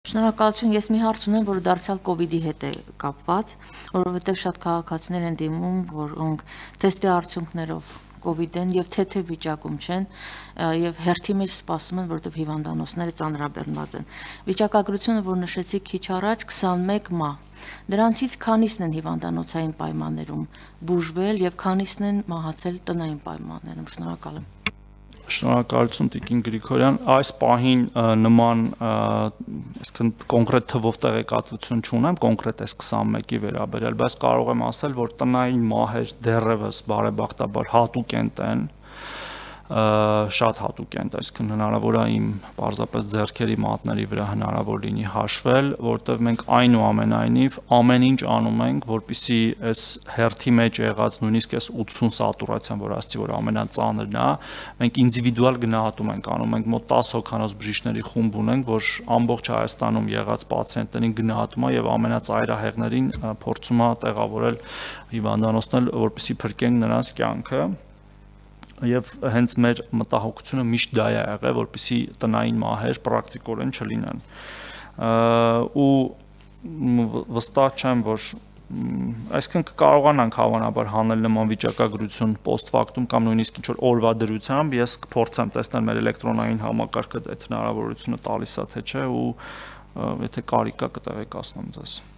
Շնորհակալություն, ես մի հարց ունեմ, որը դարձյալ COVID-ի հետ է կապված, որովհետև շատ քաղաքացիներ են դիմում, որոնք թեստի արդյունքներով COVID-են եւ թեթև վիճակում չեն եւ հերթի մեջ սպասում են, որովհետեւ հիվանդանոցները ծանրաբեռնված են։ Վիճակագրությունը, որ նշեցի քիչ առաջ, 21 մահ։ Դրանցից քանիսն են հիվանդանոցային պայմաններում բուժվել եւ քանիսն են մահացել տնային պայմաններում։ Շնորհակալ եմ։ Շնորհակալություն Տիկին Գրիգորյան, այս պահին նման այսքան կոնկրետ թվով տեղեկատվություն չունեմ, կոնկրետ այս 21-ի վերաբերյալ, բայց կարող եմ ասել, որ տնային մահեր դեռևս բարեբախտաբար հատուկ են տեն, շատ հատուկ են, այսինքն հնարավոր է իմ պարզապես ձեռքերի մատների վրա հնարավոր լինի հաշվել, որտեղ մենք այնուամենայնիվ ամեն ինչ անում ենք, որպեսզի այս հերթի մեջ եղած նույնիսկ այս 80 սատուրացիան, որ ասացի, որ ամենածանրն է, մենք ինդիվիդուալ գնահատում ենք անում, մենք մոտ 10 հոգանոց բժիշկների խումբ ունենք, որ ամբողջ Հայաստանում եղած պացիենտներին գնահատում է եւ ամենածայրահեղներին փորձում է տեղավորել հիվանդանոցնել, որպեսզի փրկենք նրանց կյանքը։ Եվ հենց մեր մտահոգությունը միշտ դա է եղել, որպեսզի տնային մահեր պրակտիկորեն չլինեն։ Ու վստահ չեմ, որ այսինքն կկարողանանք հավանաբար հանել նման վիճակագրություն post factum կամ նույնիսկ ինչ-որ օրվա դրությամբ, ես կփորձեմ տեսնել մեր էլեկտրոնային համակարգը այդ հնարավորությունը տալիս է թե չէ ու եթե կարիք կա կտեղեկացնեմ ձեզ։